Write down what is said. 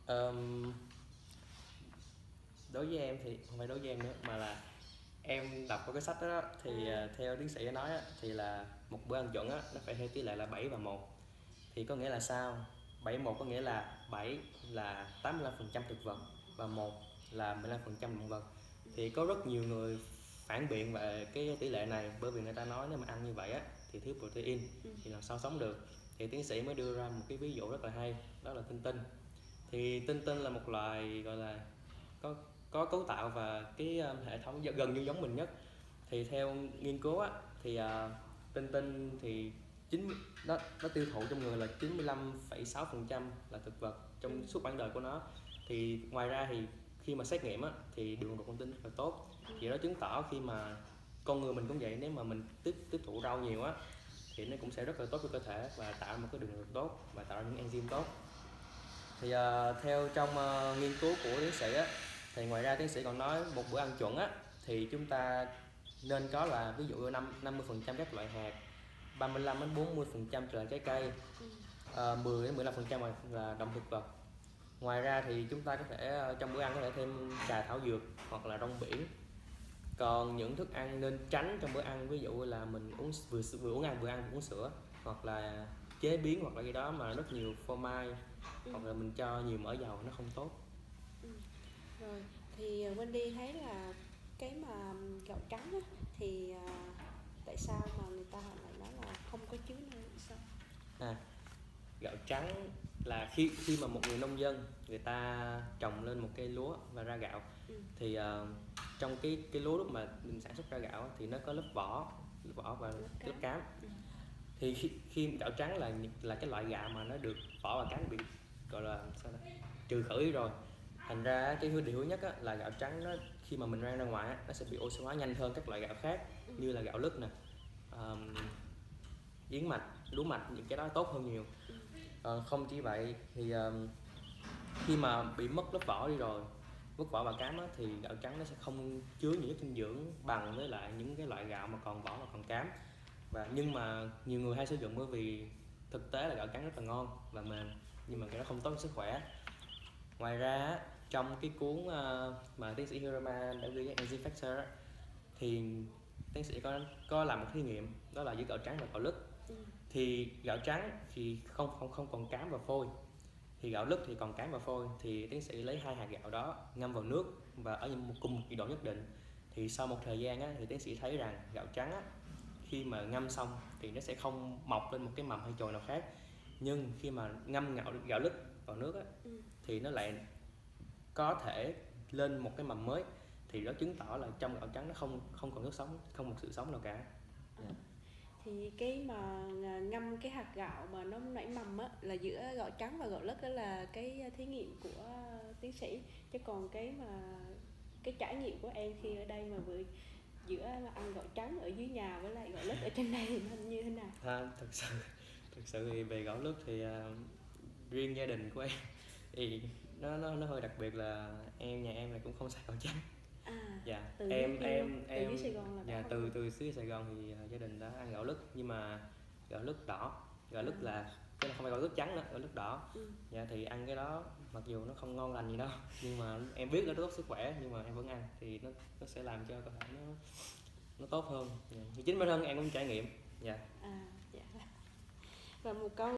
Ờm, Đối với em thì không phải đối với em nữa, mà là em đọc qua cái sách đó, thì theo tiến sĩ nói thì là một bữa ăn chuẩn nó phải theo tỷ lệ là 7:1. Thì có nghĩa là sao? 7:1 có nghĩa là 7 là 85% thực vật và 1 là 15% động vật. Thì có rất nhiều người phản biện về cái tỷ lệ này, bởi vì người ta nói nếu mà ăn như vậy thì thiếu protein, thì làm sao sống được. Thì tiến sĩ mới đưa ra một cái ví dụ rất là hay, đó là tinh tinh. Thì tinh tinh là một loài gọi là có cấu tạo và cái hệ thống gần như giống mình nhất. Thì theo nghiên cứu thì tinh tinh thì nó tiêu thụ trong người là 95,6% là thực vật trong suốt bản đời của nó. Thì ngoài ra thì khi mà xét nghiệm thì đường ruột con tinh rất là tốt. Thì đó chứng tỏ khi mà con người mình cũng vậy, nếu mà mình tiếp thụ rau nhiều thì nó cũng sẽ rất là tốt cho cơ thể và tạo một cái đường ruột tốt và tạo ra những enzyme tốt. Thì theo trong nghiên cứu của tiến sĩ thì ngoài ra tiến sĩ còn nói một bữa ăn chuẩn thì chúng ta nên có là ví dụ 50% các loại hạt, 35-40% là trái cây, 10-15% là động thực vật. Ngoài ra thì chúng ta có thể trong bữa ăn có thể thêm trà thảo dược hoặc là rong biển. Còn những thức ăn nên tránh trong bữa ăn, ví dụ là mình vừa uống ăn vừa uống sữa, hoặc là chế biến, hoặc là cái đó mà rất nhiều phô mai, hoặc là mình cho nhiều mỡ dầu, nó không tốt. Rồi thì Wendy thấy là cái mà gạo trắng thì tại sao mà người ta lại nói là không có chứa nữa sao? Gạo trắng là khi mà một người nông dân người ta trồng lên một cây lúa và ra gạo, thì trong cái lúa lúc mà mình sản xuất ra gạo thì nó có lớp vỏ và lớp cám. Thì khi gạo trắng là cái loại gạo mà nó được vỏ và cám bị gọi là sao đó, trừ khử đi rồi. Thành ra cái điều thứ nhất là gạo trắng nó khi mà mình rang ra ngoài nó sẽ bị oxy hóa nhanh hơn các loại gạo khác, như là gạo lứt nè, yến mạch, lúa mạch, những cái đó tốt hơn nhiều. Không chỉ vậy thì khi mà bị mất lớp vỏ đi rồi, mất vỏ và cám thì gạo trắng nó sẽ không chứa những chất dinh dưỡng bằng với lại những cái loại gạo mà còn vỏ và còn cám. Nhưng mà nhiều người hay sử dụng, bởi vì thực tế là gạo trắng rất là ngon và mềm, nhưng mà cái đó không tốt cho sức khỏe. Ngoài ra trong cái cuốn mà tiến sĩ Hirama đã ghi Enzyme Factor thì tiến sĩ có làm một thí nghiệm, đó là giữa gạo trắng và gạo lứt. Thì gạo trắng thì không còn cám và phôi, thì gạo lứt thì còn cám và phôi. Thì tiến sĩ lấy hai hạt gạo đó ngâm vào nước và ở cùng một nhiệt độ nhất định. Thì sau một thời gian thì tiến sĩ thấy rằng gạo trắng khi mà ngâm xong thì nó sẽ không mọc lên một cái mầm hay chồi nào khác, nhưng khi mà ngâm gạo lứt vào nước thì nó lại có thể lên một cái mầm mới. Thì đó chứng tỏ là trong gạo trắng nó không còn nước sống, không một sự sống nào cả. Thì cái mà ngâm cái hạt gạo mà nó nảy mầm là giữa gạo trắng và gạo lứt, đó là cái thí nghiệm của tiến sĩ. Chứ còn cái trải nghiệm của em khi ở đây mà giữa ăn gạo trắng ở dưới nhà với lại gạo lứt ở trên đây thì nó như thế nào? Thực sự thì về gạo lứt thì riêng gia đình của em thì nó hơi đặc biệt, là nhà em là cũng không xài gạo trắng. Từ dưới Sài Gòn là từ xứ Sài Gòn thì gia đình đã ăn gạo lứt, nhưng mà gạo lứt đỏ. Gạo lứt là cái không phải gạo lứt trắng nữa, gạo lứt đỏ. Thì ăn cái đó mặc dù nó không ngon lành gì đâu, nhưng mà em biết nó tốt sức khỏe, nhưng mà em vẫn ăn, thì nó sẽ làm cho cơ thể nó tốt hơn. Chính bản thân em cũng trải nghiệm. Và một câu